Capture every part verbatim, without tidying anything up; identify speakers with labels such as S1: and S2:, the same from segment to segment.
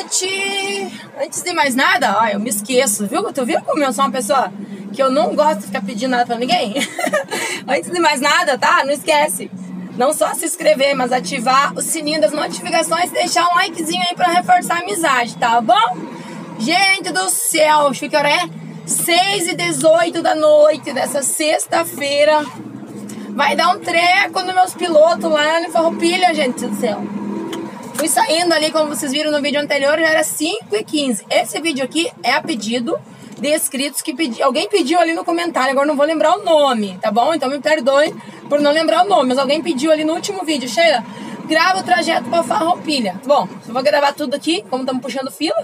S1: noite! Antes de mais nada, ó, eu me esqueço, viu? Tu viu como eu sou uma pessoa que eu não gosto de ficar pedindo nada pra ninguém? Antes de mais nada, tá? Não esquece. Não só se inscrever, mas ativar o sininho das notificações e deixar um likezinho aí pra reforçar a amizade, tá bom? Gente do céu, acho que hora é seis e dezoito da noite dessa sexta-feira. Vai dar um treco nos meus pilotos lá no Farroupilha, gente do céu. Fui saindo ali, como vocês viram no vídeo anterior, já era cinco e quinze. Esse vídeo aqui é a pedido de inscritos que pedi... alguém pediu ali no comentário, agora não vou lembrar o nome, tá bom? Então me perdoe por não lembrar o nome, mas alguém pediu ali no último vídeo, Sheila, grava o trajeto pra Farroupilha. Bom, eu vou gravar tudo aqui, como estamos puxando fila.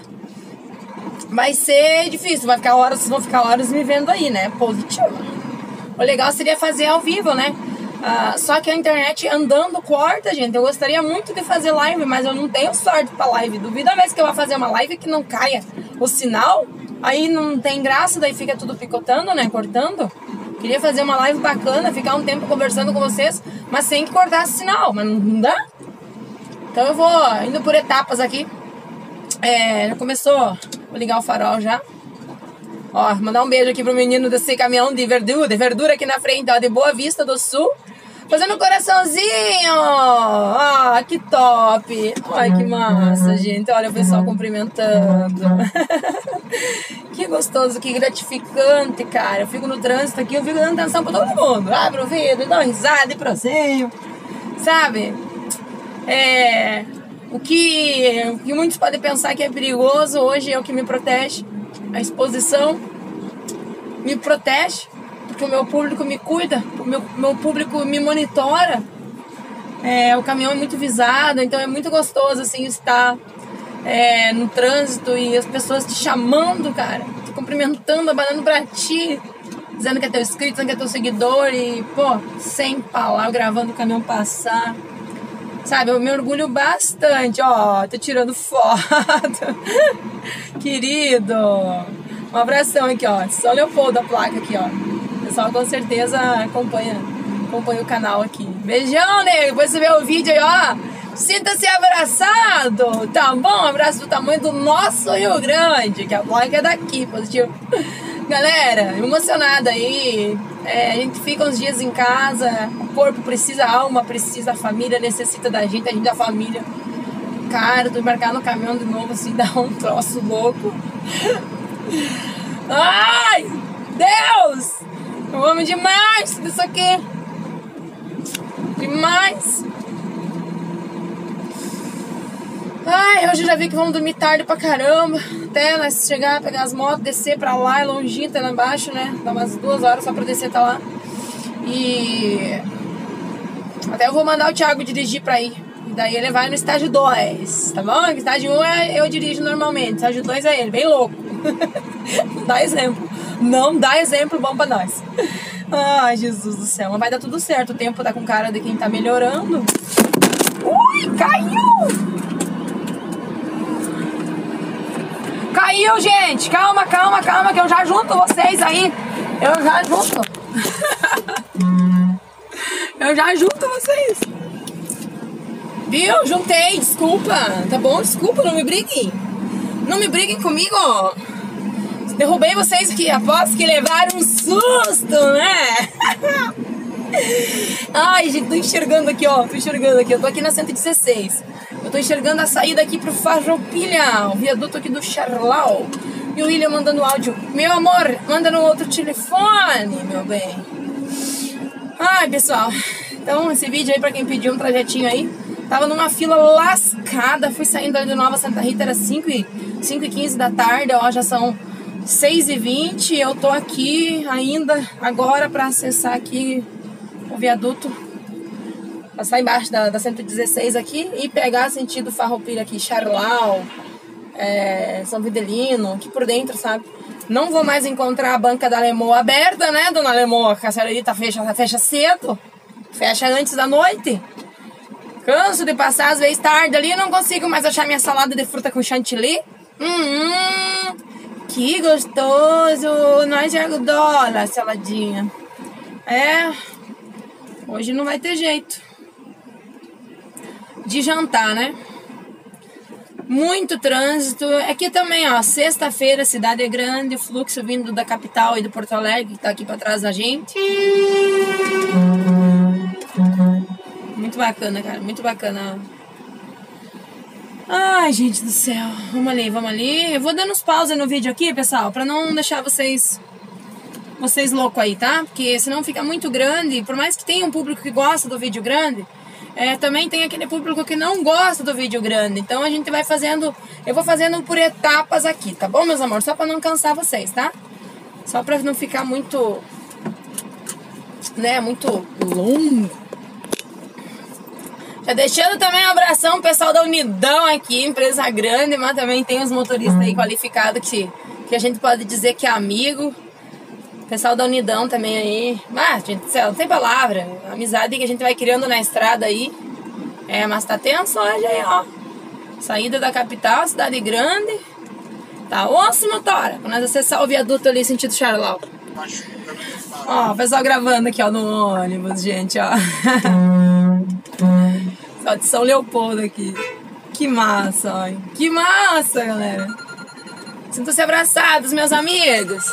S1: Vai ser difícil, vai ficar horas, vocês vão ficar horas me vendo aí, né? Positivo. O legal seria fazer ao vivo, né? Uh, só que a internet andando corta, gente. Eu gostaria muito de fazer live, mas eu não tenho sorte pra live. Duvido a vez que eu vou fazer uma live que não caia o sinal. Aí não tem graça, daí fica tudo picotando, né? Cortando. Queria fazer uma live bacana, ficar um tempo conversando com vocês, mas sem que cortasse sinal. Mas não dá. Então eu vou indo por etapas aqui. É, já começou. Vou ligar o farol já. Ó, mandar um beijo aqui pro menino desse caminhão de verdura, de verdura aqui na frente, ó, de Boa Vista do Sul. Fazendo um coraçãozinho. Ah, que top. Ai, que massa, gente. Olha o pessoal cumprimentando. Que gostoso, que gratificante, cara. Eu fico no trânsito aqui, eu fico dando atenção pra todo mundo. Abre o vidro, dá uma risada e proseio. Sabe? É... O que, o que muitos podem pensar que é perigoso, hoje é o que me protege. A exposição me protege, porque o meu público me cuida, o meu, meu público me monitora. É, o caminhão é muito visado, então é muito gostoso assim estar é, no trânsito e as pessoas te chamando, cara, te cumprimentando, abanando pra ti, dizendo que é teu inscrito, dizendo que é teu seguidor e, pô, sem palavras, gravando o caminhão passar. Sabe, eu me orgulho bastante, ó, tô tirando foto, querido, um abração aqui, ó, São Leopoldo a placa aqui, ó, o pessoal com certeza acompanha, acompanha o canal aqui, beijão, nego, depois você vê o vídeo aí, ó, sinta-se abraçado, tá bom, um abraço do tamanho do nosso Rio Grande, que a placa é daqui, positivo. Galera, emocionada aí, é, a gente fica uns dias em casa, o corpo precisa, a alma precisa, a família necessita da gente, a gente da família. Cara, tu embarcar no caminhão de novo assim, dá um troço louco. Ai, Deus! Eu amo demais isso aqui. Demais. Ai, hoje eu já vi que vamos dormir tarde pra caramba. Até nós chegar, pegar as motos, descer pra lá, é longinho, até lá embaixo, né? Dá umas duas horas só pra descer, tá lá. E até eu vou mandar o Thiago dirigir pra ir. E daí ele vai no estágio dois, tá bom? Estágio um é eu dirijo normalmente, estágio dois é ele, bem louco. Não dá exemplo. Não dá exemplo bom pra nós. Ai, Jesus do céu. Mas vai dar tudo certo. O tempo tá com cara de quem tá melhorando. Ui, caiu! Caiu, gente! Calma, calma, calma, que eu já junto vocês aí. Eu já junto. Eu já junto vocês. Viu? Juntei, desculpa. Tá bom? Desculpa, não me briguem. Não me briguem comigo. Derrubei vocês aqui após que levaram um susto, né? Ai, gente, tô enxergando aqui, ó. Tô enxergando aqui. Eu tô aqui na cento e dezesseis. Eu tô enxergando a saída aqui pro Farroupilha, o viaduto aqui do Charlau. E o William mandando áudio. Meu amor, manda no outro telefone, meu bem. Ai, pessoal. Então, esse vídeo aí, pra quem pediu um trajetinho aí, tava numa fila lascada. Fui saindo ali de Nova Santa Rita, era cinco e quinze da tarde. Ó, já são seis e vinte. Eu tô aqui ainda agora pra acessar aqui o viaduto. Passar embaixo da, da cento e dezesseis aqui e pegar sentido Farroupilha aqui, Charlau, é, São Videlino, aqui por dentro, sabe? Não vou mais encontrar a banca da Lemoa aberta, né, dona Lemoa? A senhorita fecha, fecha cedo, fecha antes da noite. Canso de passar às vezes tarde ali, não consigo mais achar minha salada de fruta com chantilly. Hum, que gostoso! Nós de algodola, saladinha. É, hoje não vai ter jeito de jantar, né? Muito trânsito. Aqui também, ó, sexta-feira, cidade é grande, fluxo vindo da capital e do Porto Alegre, que tá aqui pra trás da gente. Muito bacana, cara, muito bacana. Ai, gente do céu. Vamos ali, vamos ali. Eu vou dando uns pausa no vídeo aqui, pessoal, pra não deixar vocês vocês loucos aí, tá? Porque senão fica muito grande. Por mais que tenha um público que gosta do vídeo grande, é, também tem aquele público que não gosta do vídeo grande. Então a gente vai fazendo... Eu vou fazendo por etapas aqui, tá bom, meus amores? Só pra não cansar vocês, tá? Só pra não ficar muito... Né, muito longo. Já deixando também um abração pro pessoal da Unidão aqui, empresa grande, mas também tem os motoristas aí qualificados que, que a gente pode dizer que é amigo. Pessoal da Unidão também aí. Ah, gente, céu, não tem palavra. A amizade que a gente vai criando na estrada aí. É, mas tá tenso hoje aí, ó. Saída da capital, cidade grande. Tá osso, motora. Quando nós acessar o viaduto ali, sentido Charlau. Ó, o pessoal gravando aqui, ó, no ônibus, gente, ó. Só de São Leopoldo aqui. Que massa, ó. Que massa, galera. Sintam-se abraçados, meus amigos.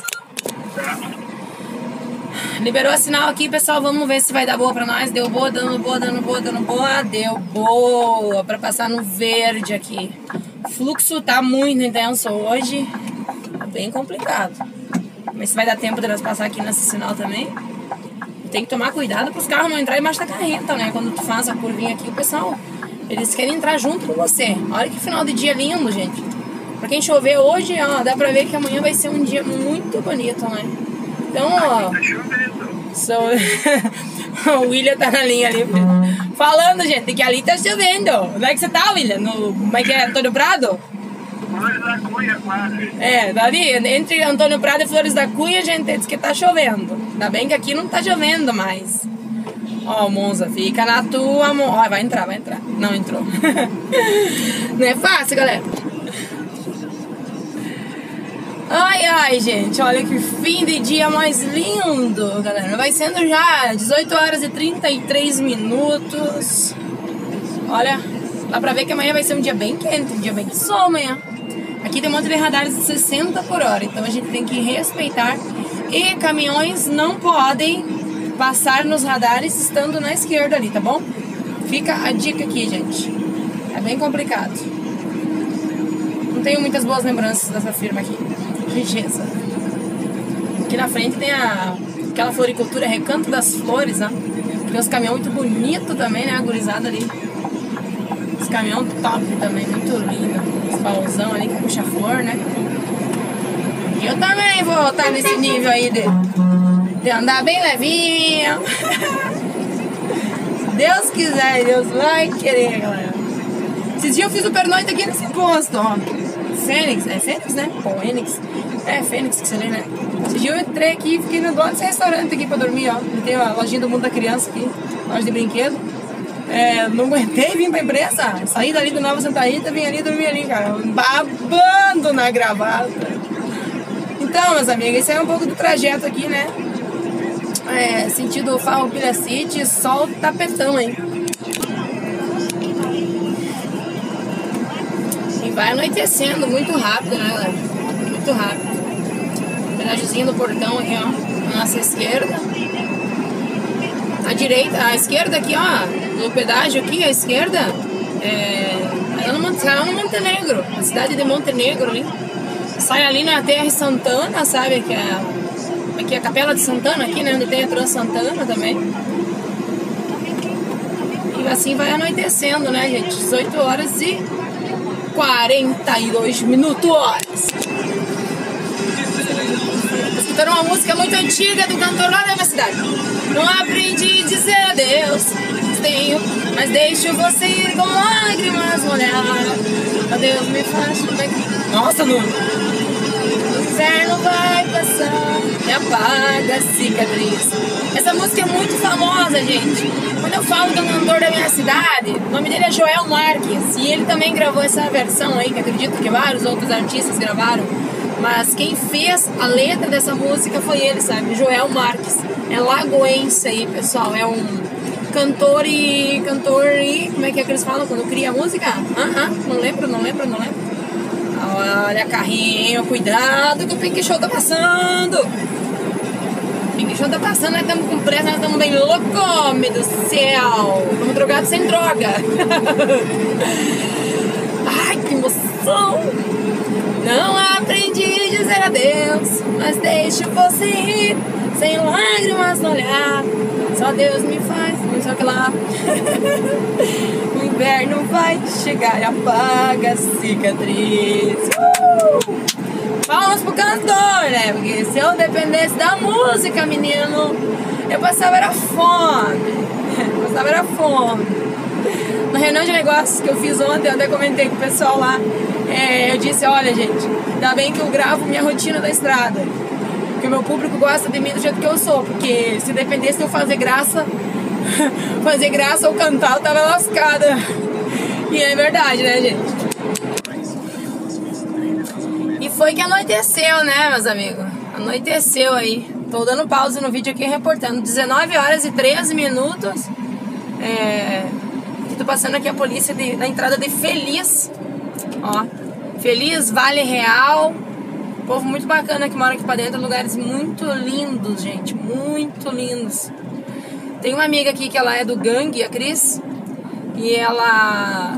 S1: Liberou a sinal aqui, pessoal. Vamos ver se vai dar boa pra nós. Deu boa, dando boa, dando boa, dando boa. Deu boa pra passar no verde aqui. O fluxo tá muito intenso hoje. Tá bem complicado. Mas se vai dar tempo de nós passar aqui nesse sinal também. Tem que tomar cuidado para os carros não entrar embaixo da carreta, né? Quando tu faz a curvinha aqui, o pessoal, eles querem entrar junto com você. Olha que final de dia lindo, gente. Pra quem chover hoje, ó, dá pra ver que amanhã vai ser um dia muito bonito, né? Então, ó... Sou... o William tá na linha ali. Falando, gente, que ali tá chovendo. Onde é que você tá, William? No... Como é que é? Antônio Prado?
S2: Flores da Cunha, quase.
S1: É, dali, entre Antônio Prado e Flores da Cunha, a gente diz que tá chovendo. Ainda bem que aqui não tá chovendo mais. Ó, o Monza, fica na tua, Monza. Ó, vai entrar, vai entrar. Não entrou. Não é fácil, galera. Ai, ai, gente, olha que fim de dia mais lindo, galera. Vai sendo já dezoito horas e trinta e três minutos. Olha, dá pra ver que amanhã vai ser um dia bem quente, um dia bem de sol amanhã. Aqui tem um monte de radares de sessenta por hora, então a gente tem que respeitar. E caminhões não podem passar nos radares estando na esquerda ali, tá bom? Fica a dica aqui, gente. É bem complicado. Não tenho muitas boas lembranças dessa firma aqui. Riqueza. Aqui na frente tem a, aquela floricultura Recanto das Flores, né? Tem uns caminhões muito bonitos também, né? A gurizada ali. Esse caminhão top também, muito lindo. Esse baúzão ali que puxa flor, né? E eu também vou estar nesse nível aí de, de andar bem levinho. Se Deus quiser, Deus vai querer, galera. Esses dias eu fiz o pernoite aqui nesse posto, ó. Fênix, é Fênix, né? Fênix. É Fênix que você lê, né? Esse dia eu entrei aqui e fiquei no dono desse restaurante aqui pra dormir, ó. Tem a lojinha do Mundo da Criança aqui, loja de brinquedo. É, não aguentei, vim pra empresa. Saí dali do Nova Santa Rita, vim ali dormir ali, cara. Babando na gravata. Então, meus amigos, esse é um pouco do trajeto aqui, né? É, sentido Farroupilha City, sol tapetão, hein? E vai anoitecendo muito rápido, né, galera? Muito rápido. Pedajozinho do portão aqui, ó. Na nossa esquerda. A direita, a esquerda aqui, ó. No pedágio aqui, a esquerda. É. Ela no, no Montenegro. A cidade de Montenegro ali. Sai ali na Terra Santana, sabe? Que é, aqui é a Capela de Santana, aqui, né? Onde tem a Trans Santana também. E assim vai anoitecendo, né, gente? dezoito horas e quarenta e dois minutos. Escutaram uma música muito antiga do cantor lá da minha cidade. Não aprendi a dizer adeus, tenho, mas deixo você ir com lágrimas molhadas. Adeus me faz. Nossa, Nuno. O inverno vai passar e apaga a cicatriz. Essa música é muito famosa, gente. Quando eu falo do cantor da minha cidade, o nome dele é Joel Marques. E ele também gravou essa versão aí, que acredito que vários outros artistas gravaram. Mas quem fez a letra dessa música foi ele, sabe? Joel Marques. É lagoense aí, pessoal. É um, cantor e... Cantor e... Como é que é que eles falam quando cria música? Ah, ah, não lembro, não lembro, não lembro. Olha, carrinho, cuidado que o Pink Show tá passando. Pink Show tá passando, nós estamos com pressa, nós estamos bem loucos, meu Deus do céu. Estamos drogados sem droga. Ai, que emoção. Não aprendi a dizer adeus, mas deixe você ir, sem lágrimas no olhar. Só Deus me faz, não sei o que lá. O inverno vai chegar e apaga a cicatriz. Uh! Palmas pro cantor, né? Porque se eu dependesse da música, menino, eu passava era fome. Eu passava era fome. Na reunião de negócios que eu fiz ontem, eu até comentei com o pessoal lá. É, eu disse, olha, gente, ainda bem que eu gravo minha rotina da estrada. Porque o meu público gosta de mim do jeito que eu sou. Porque se dependesse de eu fazer graça, fazer graça ou cantar, eu tava lascada. E é verdade, né, gente? E foi que anoiteceu, né, meus amigos? Anoiteceu aí. Tô dando pausa no vídeo aqui reportando. dezenove horas e treze minutos. É... Tô passando aqui a polícia de, na entrada de Feliz. Ó. Feliz, Vale Real. Povo muito bacana que mora aqui pra dentro. Lugares muito lindos, gente. Muito lindos. Tem uma amiga aqui que ela é do gangue, a Cris. E ela...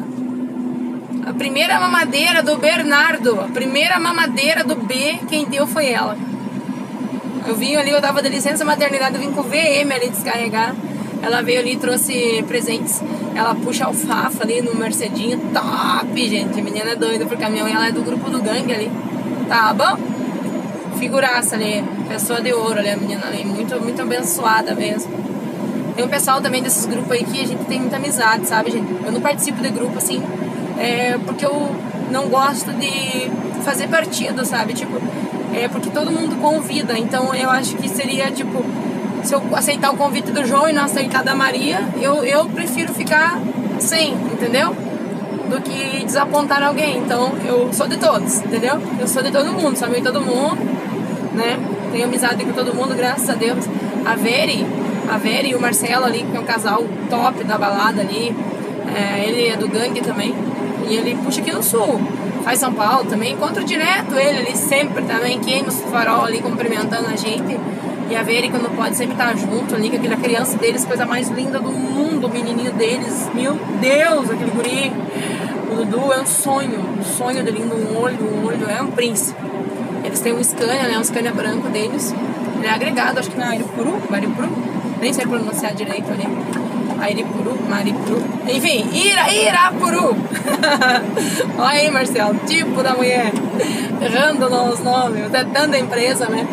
S1: A primeira mamadeira do Bernardo. A primeira mamadeira do B, quem deu foi ela. Eu vim ali, eu tava de licença maternidade, eu vim com o V M ali descarregar. Ela veio ali e trouxe presentes. Ela puxa alfafa ali no Mercedinho. Top, gente. A menina é doida pro caminhão. E ela é do grupo do gangue ali. Tá bom? Figuraça ali. Pessoa de ouro ali, a menina ali. Muito, muito abençoada mesmo. Tem um pessoal também desses grupos aí que a gente tem muita amizade, sabe, gente? Eu não participo de grupo, assim, é, porque eu não gosto de fazer partido, sabe? Tipo, é porque todo mundo convida. Então eu acho que seria, tipo... Se eu aceitar o convite do João e não aceitar da Maria, eu, eu prefiro ficar sem, entendeu? Do que desapontar alguém. Então, eu sou de todos, entendeu? Eu sou de todo mundo, sou amigo de todo mundo, né? Tenho amizade com todo mundo, graças a Deus. A Veri, a Veri e o Marcelo ali, que é um casal top da balada ali. É, ele é do gangue também. E ele puxa aqui no sul. Faz São Paulo também. Encontro direto ele ali, sempre também. Queima os farol ali, cumprimentando a gente. E a Veri, quando pode, sempre estar junto ali, com aquela criança deles, coisa mais linda do mundo, o menininho deles. Meu Deus, aquele guri. O Dudu é um sonho, um sonho de lindo, um olho, um olho, é um príncipe. Eles têm um Scania, né, um Scania branco deles. Ele é agregado, acho que na Aripuru, Maripuru, nem sei pronunciar direito ali. Aripuru, Maripuru, enfim, Ira, Irapuru. Olha aí, Marcelo, tipo da mulher, errando os nomes, é tanta empresa, né?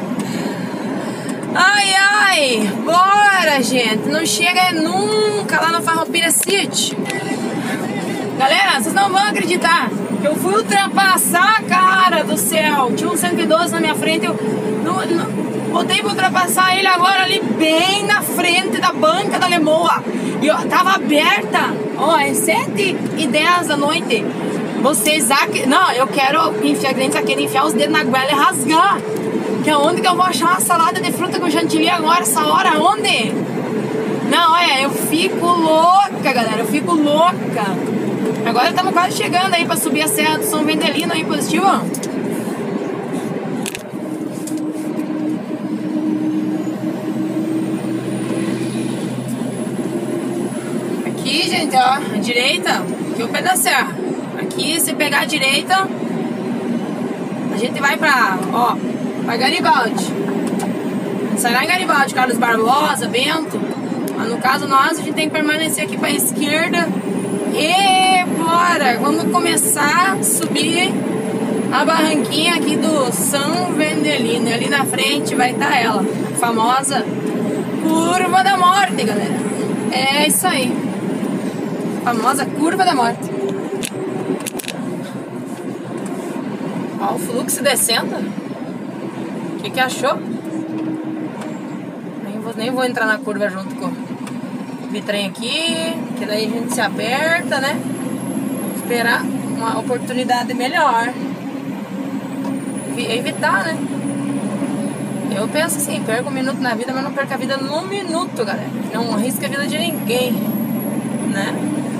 S1: Ai, ai, bora, gente. Não chega nunca lá no Farroupilha City. Galera, vocês não vão acreditar que eu fui ultrapassar, cara do céu. Tinha um cento e doze na minha frente. Eu não, não, botei pra ultrapassar ele agora ali bem na frente da banca da Lemoa. E ó, tava aberta. Ó, é sete e dez da noite. Vocês aqui... Não, eu quero enfiar, a querem enfiar os dedos na goela e rasgar. Que é onde que eu vou achar uma salada de fruta com chantilly agora, essa hora? Onde? Não, é, eu fico louca, galera, eu fico louca. Agora estamos quase chegando aí pra subir a Serra do São Vendelino aí, positivo. Aqui, gente, ó, a direita, aqui é o pé da serra. Aqui, se pegar a direita, a gente vai pra, ó, pra Garibaldi. Sai lá em Garibaldi, Carlos Barbosa, Bento. Mas no caso nós, a gente tem que permanecer aqui pra esquerda. E bora! Vamos começar a subir a barranquinha aqui do São Vendelino. E ali na frente vai estar ela, a famosa Curva da Morte, galera. É isso aí. A famosa Curva da Morte. Ó o fluxo descendo. O que que achou? Nem vou, nem vou entrar na curva junto com o trem aqui, que daí a gente se aperta, né? Esperar uma oportunidade melhor. Evitar, né? eu penso assim, perco um minuto na vida, mas não perco a vida num minuto, galera. Não arrisca a vida de ninguém, né?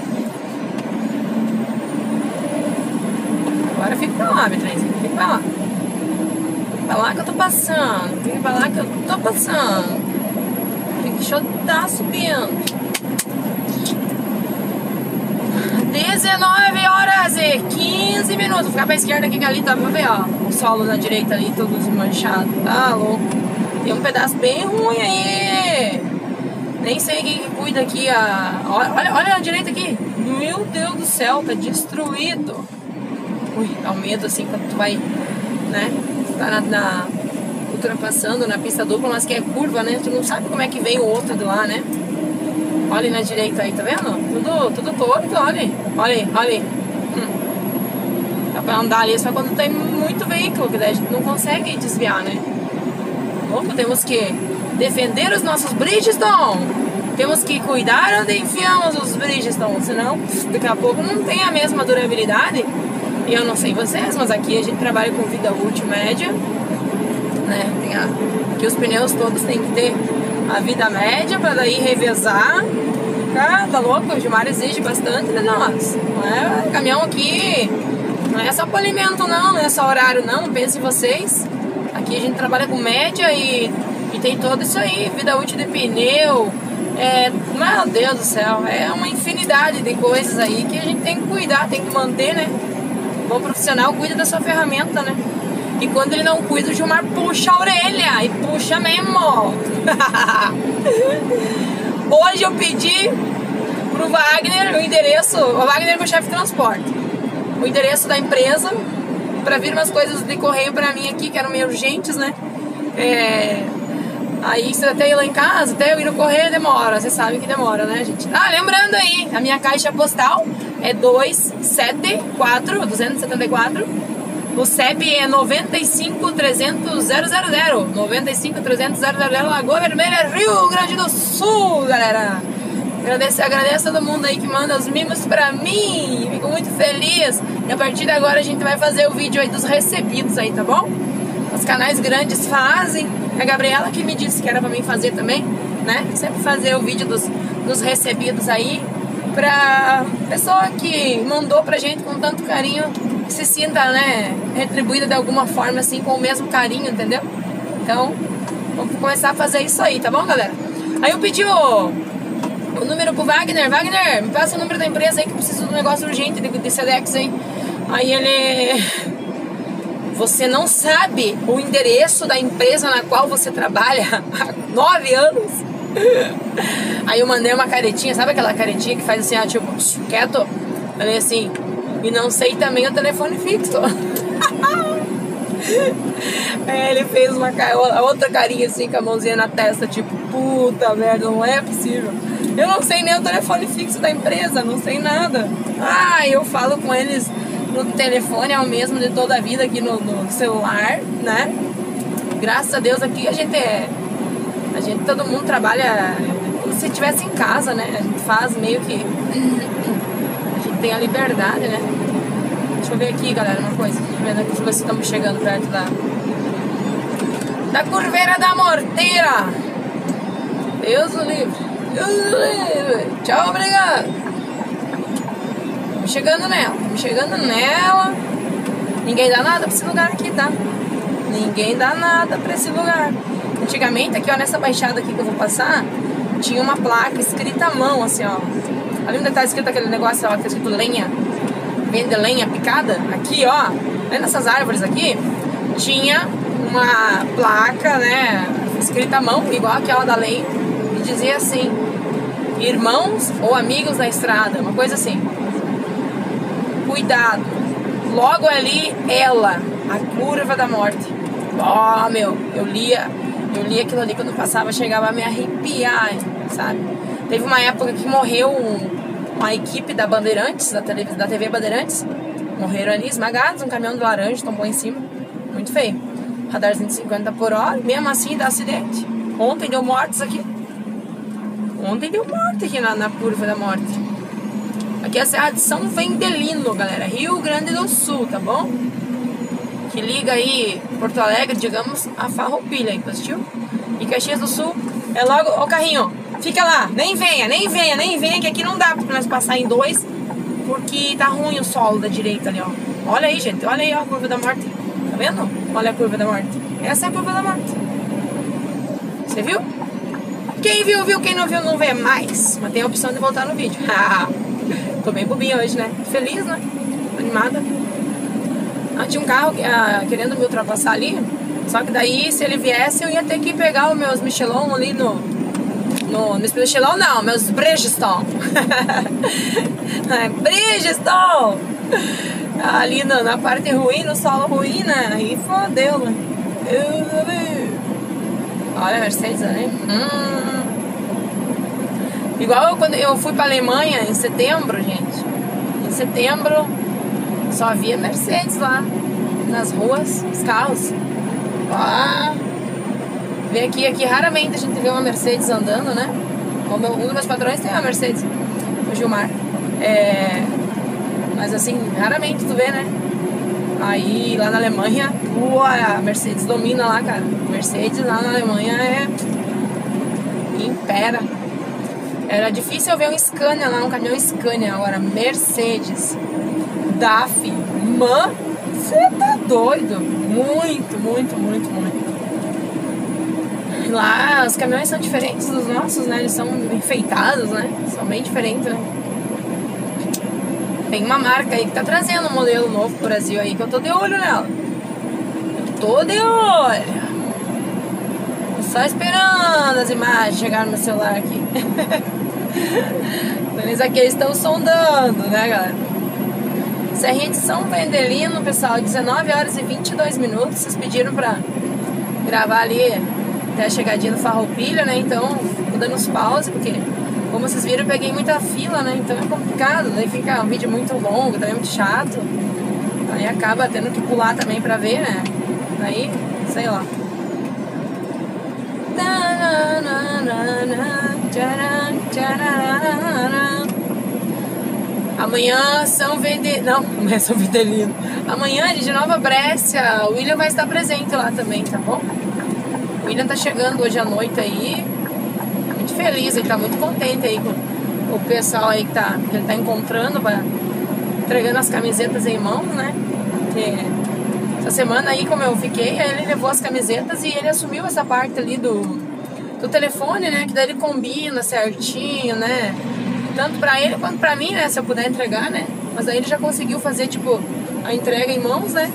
S1: Agora fica pra lá, meu trenzinho, fica pra lá. Fica pra lá que eu tô passando, fica pra lá que eu tô passando. Tem que chotar subindo. dezenove horas e quinze minutos. Vou ficar pra esquerda aqui que ali tá pra ver, ó. O solo na direita ali, todo desmanchado. Tá louco. Tem um pedaço bem ruim aí. Nem sei quem que cuida aqui. A... Olha, olha na direita aqui. Meu Deus do céu, tá destruído. Ui, dá um medo assim quando tu vai, né? Tá na, na... ultrapassando na pista dupla, mas que é curva, né? Tu não sabe como é que vem o outro de lá, né? Olha aí na direita aí, tá vendo? Tudo, tudo torto, olha aí. Olha aí, olha aí. Hum. Dá pra andar ali só quando tem muito veículo, que daí a gente não consegue desviar, né? Opa, temos que defender os nossos Bridgestone. Temos que cuidar onde enfiamos os Bridgestone, senão daqui a pouco não tem a mesma durabilidade. E eu não sei vocês, mas aqui a gente trabalha com vida útil média, né? Tem a, aqui os pneus todos têm que ter a vida média para daí revezar. Cara, tá louco? O Gilmar exige bastante de nós. Não é caminhão aqui, não é só polimento não, não é só horário não, pense em vocês. Aqui a gente trabalha com média e, e tem todo isso aí, vida útil de pneu. É, meu Deus do céu, é uma infinidade de coisas aí que a gente tem que cuidar, tem que manter, né? O bom profissional cuida da sua ferramenta, né? E quando ele não cuida, o Gilmar puxa a orelha. E puxa mesmo. Hoje eu pedi pro Wagner o endereço. O Wagner é meu chefe de transporte. O endereço da empresa pra vir umas coisas de correio pra mim aqui, que eram meio urgentes, né? É... Aí você até ir lá em casa, até eu ir no correio demora. Você sabe que demora, né, gente? Ah, lembrando aí, a minha caixa postal é dois sete quatro, duzentos e setenta e quatro. O C E P é noventa e cinco trezentos zero zero zero. noventa e cinco trezentos zero zero zero, Lagoa Vermelha, Rio Grande do Sul, galera. Agradeço, agradeço a todo mundo aí que manda os mimos pra mim. Fico muito feliz. E a partir de agora a gente vai fazer o vídeo aí dos recebidos aí, tá bom? Os canais grandes fazem. A Gabriela que me disse que era pra mim fazer também, né? Sempre fazer o vídeo dos, dos recebidos aí, pra pessoa que mandou pra gente com tanto carinho, que se sinta, né, retribuída de alguma forma, assim, com o mesmo carinho, entendeu? Então, vamos começar a fazer isso aí, tá bom, galera? Aí eu pedi o, o número pro Wagner. Wagner, me passa o número da empresa aí que eu preciso de um negócio urgente de, de Sedex aí. Aí ele... Você não sabe o endereço da empresa na qual você trabalha há nove anos? Aí eu mandei uma caretinha, sabe aquela caretinha que faz assim, ah, tipo, quieto? Falei assim, e não sei também o telefone fixo. Aí ele fez uma a outra carinha assim, com a mãozinha na testa, tipo, puta merda, não é possível. Eu não sei nem o telefone fixo da empresa, não sei nada. Ah, eu falo com eles no telefone, é o mesmo de toda a vida aqui no, no celular, né? Graças a Deus aqui a gente é... A gente, todo mundo trabalha como se estivesse em casa, né? A gente faz meio que... A gente tem a liberdade, né? Deixa eu ver aqui, galera, uma coisa. Deixa eu ver aqui se estamos chegando perto da... Da curveira da Morteira. Deus o livre. Deus o livre. Tchau, obrigado. Estamos chegando nela. Estamos chegando nela. Ninguém dá nada pra esse lugar aqui, tá? Ninguém dá nada pra esse lugar. Antigamente, aqui ó, nessa baixada aqui que eu vou passar, tinha uma placa escrita à mão, assim ó. Ali onde tá escrito aquele negócio ó, que tá escrito lenha, vende lenha picada. Aqui ó, ali nessas árvores aqui, tinha uma placa, né, escrita à mão, igual aquela da lei, e dizia assim, irmãos ou amigos na estrada, uma coisa assim. Cuidado, logo ali ela, a curva da morte. Ó, oh, meu, eu lia... Eu li aquilo ali quando passava, chegava a me arrepiar, sabe? Teve uma época que morreu uma equipe da Bandeirantes, da, tele, da T V Bandeirantes. Morreram ali esmagados, um caminhão de laranja tombou em cima. Muito feio. Radarzinho de cinquenta por hora, mesmo assim dá acidente. Ontem deu mortes aqui. Ontem deu morte aqui na, na curva da morte. Aqui é a Serra de São Vendelino, galera. Rio Grande do Sul, tá bom? que liga aí Porto Alegre, digamos, a Farroupilha, hein, assistiu? E Caxias do Sul é logo... Ó o carrinho, fica lá, nem venha, nem venha, nem venha, que aqui não dá pra nós passar em dois, porque tá ruim o solo da direita ali, ó. Olha aí, gente, olha aí ó, a curva da morte. Tá vendo? Olha a curva da morte. Essa é a curva da morte. Você viu? Quem viu, viu. Quem não viu, não vê mais. Mas tem a opção de voltar no vídeo. Tô bem bobinha hoje, né? Feliz, né? Animada. Ah, tinha um carro ah, querendo me ultrapassar ali. Só que daí, se ele viesse, eu ia ter que pegar os meus Michelin ali no... No, no Michelin não, meus Bridgestone. Bridgestone. Ali na, na parte ruim, no solo ruim, né? Aí fodeu, né? Olha a Mercedes, né? Hum. Igual eu, quando eu fui pra Alemanha em setembro, gente. Em setembro só havia Mercedes lá nas ruas, os carros. Ah, vem aqui, aqui raramente a gente vê uma Mercedes andando, né? O meu, um dos meus patrões tem uma Mercedes, o Gilmar. É, mas assim, raramente tu vê, né? Aí lá na Alemanha, ué, a Mercedes domina lá, cara. Mercedes lá na Alemanha é impera. Era difícil eu ver um Scania lá, um caminhão Scania. Agora, Mercedes, D A F, MAN, você tá doido? Muito, muito, muito, muito. Lá os caminhões são diferentes dos nossos, né? Eles são enfeitados, né? São bem diferentes, né? Tem uma marca aí que tá trazendo um modelo novo pro Brasil aí, que eu tô de olho nela. Eu tô de olho. Tô só esperando as imagens chegar no meu celular aqui. Eles aqui estão sondando, né, galera? Serrinha de São Vendelino, pessoal, dezenove horas e vinte e dois minutos. Vocês pediram pra gravar ali até a chegadinha no Farroupilha, né? Então, tô dando uns pause, porque... Como vocês viram, eu peguei muita fila, né? Então é complicado, daí fica um vídeo muito longo, também muito chato. Aí acaba tendo que pular também pra ver, né? Aí, sei lá. Amanhã São Vendelino. Não, amanhã é São Vendelino. Amanhã de Nova Brécia, o William vai estar presente lá também, tá bom? O William tá chegando hoje à noite aí. Feliz, ele tá muito contente aí com o pessoal aí que, tá, que ele tá encontrando, pra, entregando as camisetas em mãos, né? Porque essa semana aí, como eu fiquei, ele levou as camisetas e ele assumiu essa parte ali do, do telefone, né? Que daí ele combina certinho, né? Tanto pra ele quanto pra mim, né? Se eu puder entregar, né? Mas aí ele já conseguiu fazer, tipo, a entrega em mãos, né?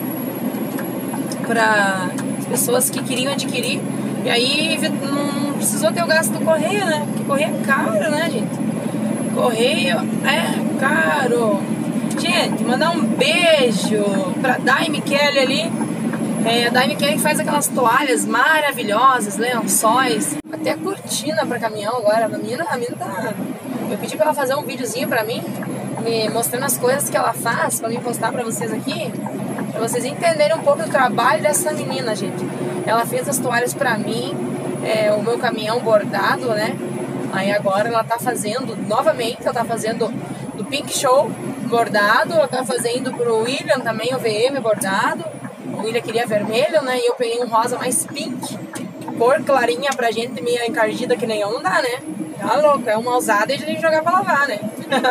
S1: Pra as pessoas que queriam adquirir. E aí não precisou ter o gasto do correio, né? Porque correio é caro, né, gente? Correio é caro. Gente, mandar um beijo pra Daime Kelly ali. É, a Daime Kelly faz aquelas toalhas maravilhosas, lençóis. Até cortina pra caminhão agora. A menina, a menina tá... Eu pedi pra ela fazer um videozinho pra mim, me mostrando as coisas que ela faz, pra mim postar pra vocês aqui. Pra vocês entenderem um pouco do trabalho dessa menina, gente. Ela fez as toalhas pra mim, é, o meu caminhão bordado, né? Aí agora ela tá fazendo, novamente, ela tá fazendo do Pink Show bordado, ela tá fazendo pro William também o V M bordado. O William queria vermelho, né? E eu peguei um rosa mais pink, cor clarinha pra gente, meio encardida que nem eu, não dá, né? Tá louco, é uma usada e a gente tem que jogar pra lavar, né?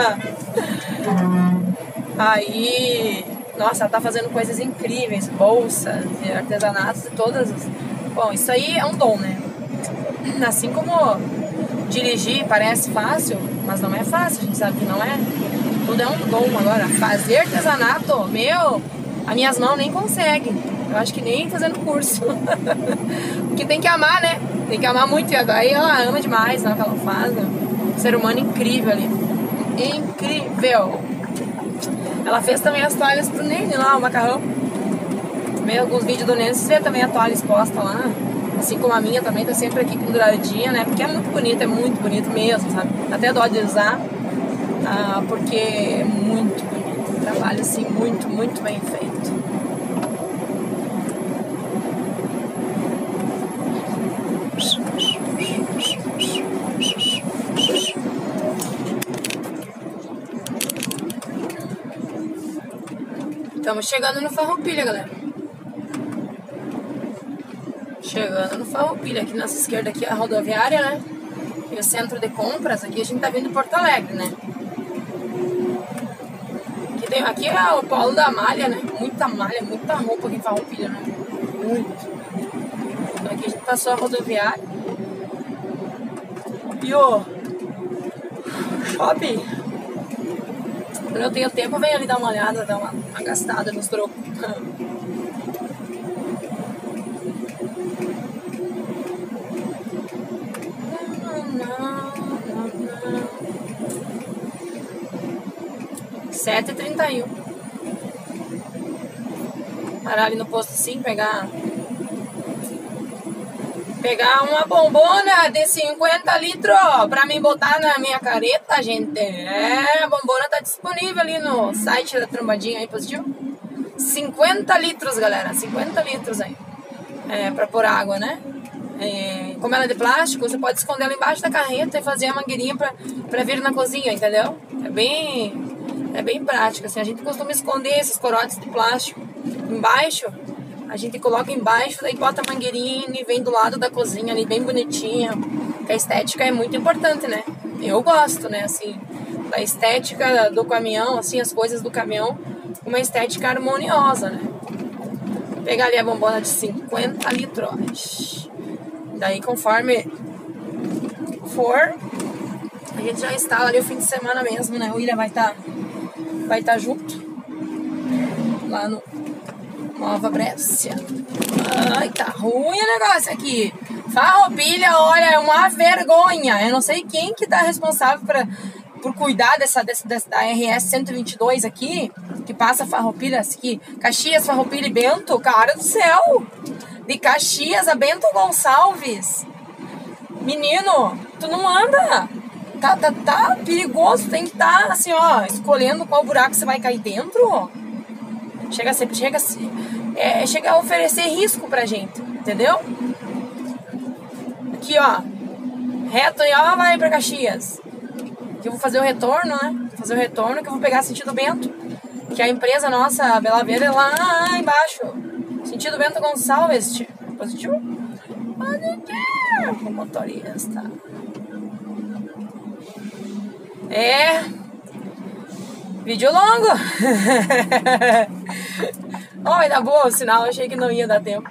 S1: Aí... Nossa, ela tá fazendo coisas incríveis, bolsas, artesanatos, todas as... Bom, isso aí é um dom, né? Assim como dirigir parece fácil, mas não é fácil, a gente sabe que não é. Tudo é um dom. Agora, fazer artesanato, meu, as minhas mãos nem conseguem. Eu acho que nem fazendo curso. Porque tem que amar, né? Tem que amar muito. E aí ela ama demais, né, o que ela faz. Né? Um ser humano incrível ali. Incrível! Ela fez também as toalhas pro Nene lá, o macarrão. Também alguns vídeos do Nene, você vê também a toalha exposta lá. Assim como a minha também tá sempre aqui penduradinha, né? Porque é muito bonito, é muito bonito mesmo, sabe? Até dó de usar, ah, porque é muito bonito. Um trabalho assim, muito, muito bem feito. Estamos chegando no Farroupilha, galera. Chegando no Farroupilha, aqui na nossa esquerda aqui é a rodoviária, né? E o centro de compras, aqui a gente tá vindo de Porto Alegre, né? Aqui, tem, aqui é o polo da malha, né? Muita malha, muita roupa aqui em Farroupilha, né? Muito. Aqui a gente passou a rodoviária. E o shopping. Quando eu tenho tempo, eu venho ali dar uma olhada, dar uma, uma gastada nos trocos. sete e trinta e um. Parar ali no posto sim, pegar Pegar uma bombona de cinquenta litros pra mim botar na minha careta, gente. É, a bombona tá disponível ali no site da Trombadinha aí, positivo. cinquenta litros, galera. cinquenta litros aí. É, pra pôr água, né? É, como ela é de plástico, você pode esconder ela embaixo da carreta e fazer a mangueirinha pra, pra vir na cozinha, entendeu? É bem... É bem prático, assim, a gente costuma esconder esses corotes de plástico embaixo, a gente coloca embaixo, daí bota a mangueirinha e vem do lado da cozinha ali, bem bonitinha, porque a estética é muito importante, né? Eu gosto, né, assim, da estética do caminhão, assim, as coisas do caminhão, uma estética harmoniosa, né? Vou pegar ali a bombona de cinquenta litros, daí conforme for, a gente já instala ali o fim de semana mesmo, né? O William vai estar... Tá vai estar tá junto lá no Nova Brécia. Ai, tá ruim o negócio aqui. Farroupilha, olha, é uma vergonha. Eu não sei quem que tá responsável pra, por cuidar dessa, dessa, dessa da R S cento e vinte e dois aqui, que passa Farroupilha aqui, Caxias, Farroupilha e Bento. Cara do céu, de Caxias a Bento Gonçalves. Menino, tu não anda. Tá, tá, tá perigoso, tem que estar tá, assim, ó, escolhendo qual buraco você vai cair dentro. Chega a, ser, chega, a, é, chega a oferecer risco pra gente, entendeu? Aqui, ó, reto e ó, vai pra Caxias. Aqui eu vou fazer o retorno, né? Vou fazer o retorno que eu vou pegar sentido Bento. Que a empresa nossa, a Bela Verde, é lá embaixo. Sentido Bento Gonçalves. Positivo? Positivo. O motorista. É, vídeo longo. Ó, oh, vai dar boa o sinal, achei que não ia dar tempo.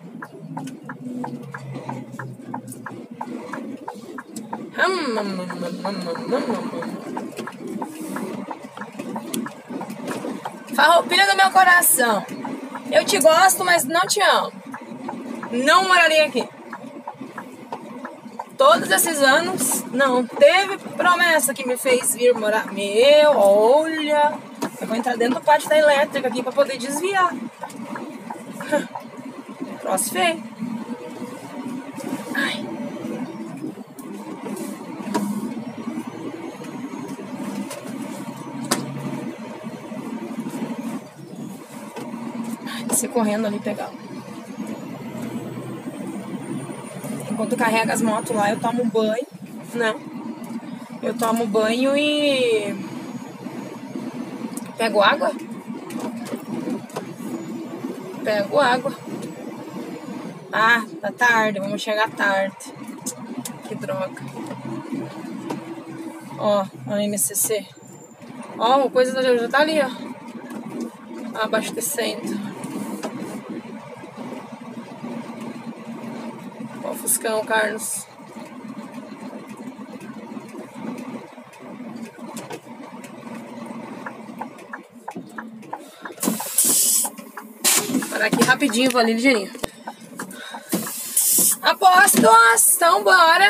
S1: Farroupilha do meu coração, eu te gosto, mas não te amo. Não moraria aqui. Todos esses anos, não teve promessa que me fez vir morar. Meu, olha. Eu vou entrar dentro do pátio da elétrica aqui pra poder desviar. Troço feio. Ai. Descer correndo ali pegar. Enquanto carrega as motos lá, eu tomo banho, né? Eu tomo banho e pego água. Pego água. Ah, tá tarde, vamos chegar tarde. Que droga. Ó, a M C C. Ó, a coisa já, já tá ali, ó. Abastecendo. Fuscão, Carlos. Parar aqui rapidinho, vou ali ligeirinho. Apostos, então bora.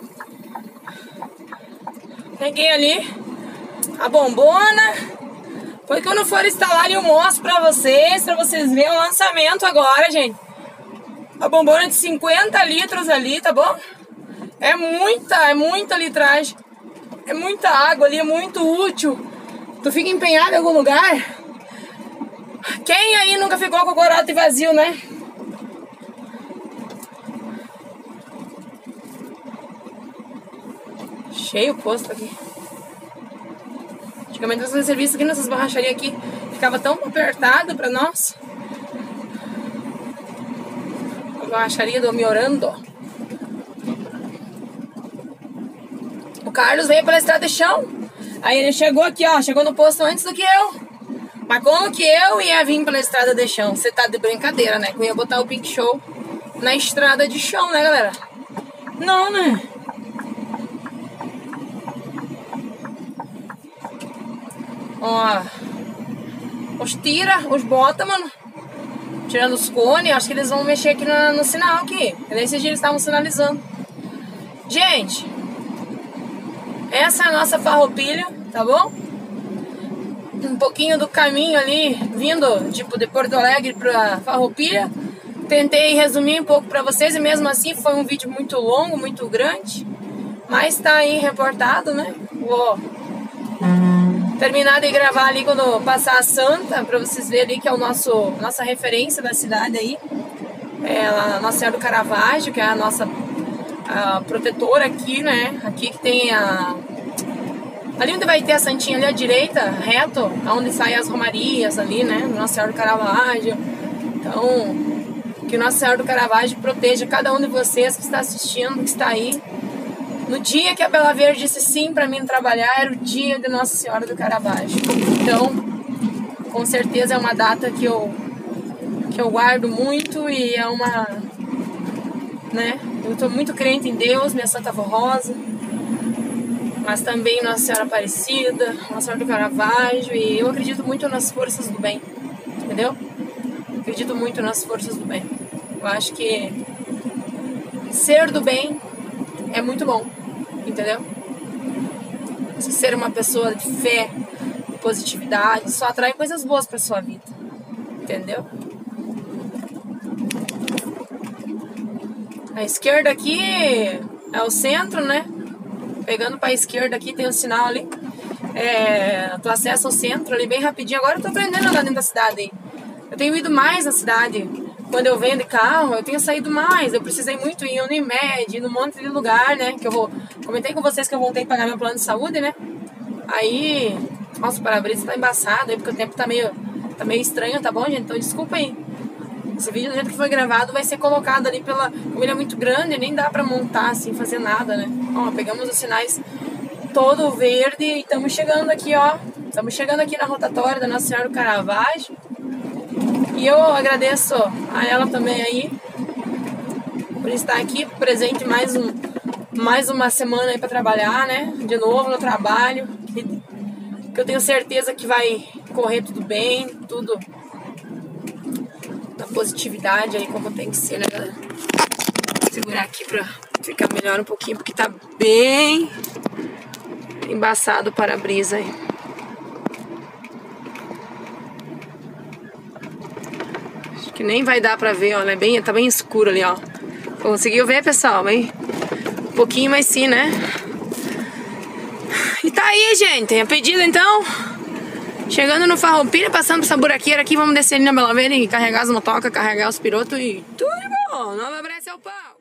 S1: Peguei ali a bombona. Depois quando for instalar eu mostro pra vocês, pra vocês verem o lançamento agora, gente. A bombona de cinquenta litros ali, tá bom? É muita, é muita litragem. É muita água ali, é muito útil. Tu fica empenhado em algum lugar? Quem aí nunca ficou com o corote vazio, né? Cheio o posto aqui. Antigamente nós fazíamos serviço aqui nessas borracharias aqui. Ficava tão apertado pra nós. Borracharia do Miorando. O Carlos veio pela estrada de chão. Aí ele chegou aqui, ó. Chegou no posto antes do que eu. Mas como que eu ia vir pela estrada de chão? Você tá de brincadeira, né? Que eu ia botar o Pink Show na estrada de chão, né, galera? Não, né? Ó. Os tira, os bota, mano. Tirando os cones. Acho que eles vão mexer aqui no, no sinal aqui. Nesses dias eles estavam sinalizando. Gente, essa é a nossa Farroupilha, tá bom? Um pouquinho do caminho ali, vindo, tipo, de Porto Alegre pra Farroupilha. Tentei resumir um pouco pra vocês e mesmo assim foi um vídeo muito longo, muito grande. Mas tá aí reportado, né? Vou terminar de gravar ali quando passar a Santa, pra vocês verem ali que é o nosso, nossa referência da cidade aí. É a Nossa Senhora do Caravaggio, que é a nossa a protetora aqui, né? Aqui que tem a... Ali onde vai ter a Santinha ali à direita, reto, onde saem as romarias ali, né? Nossa Senhora do Caravaggio. Então, que Nossa Senhora do Caravaggio proteja cada um de vocês que está assistindo, que está aí. No dia que a Bela Verde disse sim para mim trabalhar, era o dia de Nossa Senhora do Caravaggio. Então, com certeza é uma data que eu, que eu guardo muito e é uma... né? Eu estou muito crente em Deus, minha Santa Avó Rosa, mas também Nossa Senhora Aparecida, Nossa Senhora do Caravaggio, e eu acredito muito nas forças do bem, entendeu? Acredito muito nas forças do bem. Eu acho que ser do bem é muito bom, entendeu? Você ser uma pessoa de fé, de positividade, só atrai coisas boas para sua vida, entendeu? A esquerda aqui é o centro, né? Pegando para a esquerda aqui tem o sinal ali. É, tu acessa o centro ali bem rapidinho. Agora eu tô aprendendo a andar dentro da cidade. Eu tenho ido mais na cidade. Quando eu venho de carro, eu tenho saído mais. Eu precisei muito ir em Unimed, ir num monte de lugar, né? Que eu vou... Comentei com vocês que eu voltei a pagar meu plano de saúde, né? Aí... Nossa, o para-brisa tá embaçado aí, porque o tempo tá meio, tá meio estranho, tá bom, gente? Então desculpa aí. Esse vídeo, do jeito que foi gravado, vai ser colocado ali pela... Como ele é muito grande, nem dá pra montar, assim, fazer nada, né? Ó, pegamos os sinais todo verde e estamos chegando aqui, ó. Estamos chegando aqui na rotatória da Nossa Senhora do Caravaggio. E eu agradeço a ela também aí por estar aqui presente mais, um, mais uma semana aí pra trabalhar, né? De novo no trabalho. Que, que eu tenho certeza que vai correr tudo bem, tudo... na positividade aí, como tem que ser, né, galera? Vou segurar aqui pra ficar melhor um pouquinho, porque tá bem embaçado o para-brisa aí. Acho que nem vai dar pra ver, ó, é bem, tá bem escuro ali, ó. Conseguiu ver, pessoal? Bem, um pouquinho, mas sim, né? E tá aí, gente, é pedido então. Chegando no Farroupilha, passando por essa buraqueira aqui, vamos descer ali na Bela Verde e carregar as motocas, carregar os pilotos e tudo de bom. Nova Bressa é o pau.